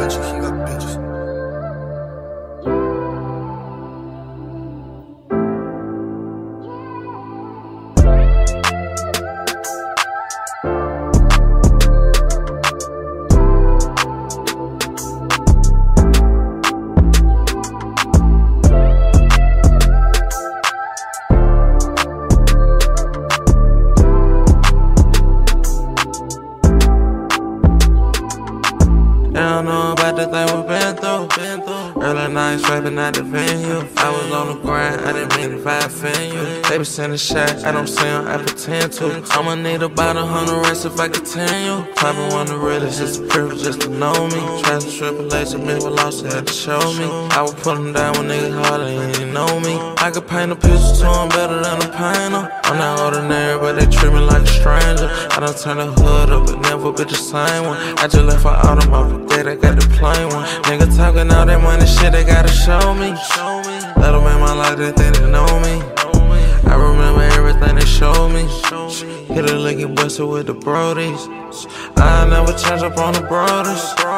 bitches, he got bitches. They don't know about the thing we've been through. Early nights rapping at the venue. I was on the grind, I didn't mean to offend you. They be sending shots, I don't see them, I pretend to. I'ma need about 100 racks if I continue. Climbing one the realest, it's a privilege just to know me. Trials and tribulations, me with loss, they had to show me. I would put them down when niggas harder and you know me. I could paint a picture to them better than a painter. I'm not ordinary, but they treat me like a stranger. I done turn the hood up, but never be the same one. I just left for automobile. I got the plain one. Nigga talking all that money shit, they gotta show me. That'll make my life, they think they know me. I remember everything they showed me. Hit a lick and busted with the brodies. I never change up on the brothers.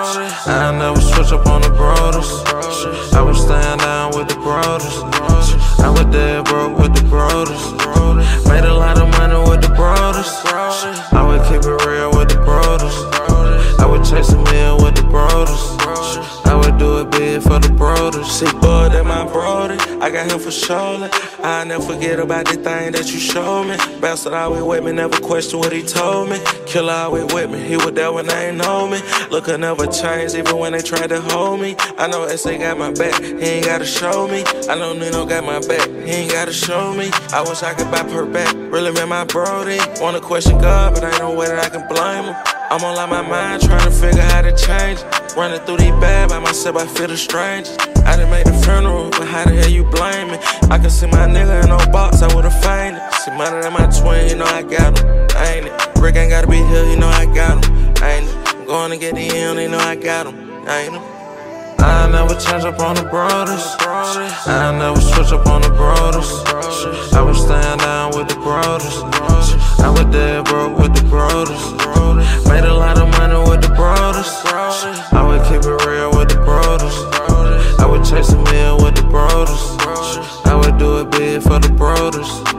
I never switch up on the brothers. I was staying down with the brothers. I was dead broke with the brothers. Made a lot of money with the brothers. I would keep it real with the brothers. I would chase a meal with the brothers. I would do it big for the brothers. See, boy, that my brody, I got him for sure. I never forget about the thing that you showed me. Bastard always with me, never question what he told me. Killer always with me, he was there when they ain't know me. Look, I never changed, even when they tried to hold me. I know S.A. got my back, he ain't gotta show me. I know Nino got my back, he ain't gotta show me. I wish I could buy per back, really met my brody. Wanna question God, but ain't no way that I can blame him. I'm on like my mind, trying to figure how to change. Running through these bad by myself, I feel the strangest. I done made the funeral, but how the hell you blame me? I can see my nigga in no box, I would've fainted. See money than my twin, you know I got him, ain't it? Rick ain't gotta be here, you know I got him, ain't it? I'm going to get the end, you know I got him, ain't it? I never change up on the brothers. I never switch up on the brothers. I was staying down with the brothers. I was dead broke with the brothers. Made a lot of money with the brothers. I would keep it real with the brothers. I would chase a meal with the brothers. I would do it big for the brothers.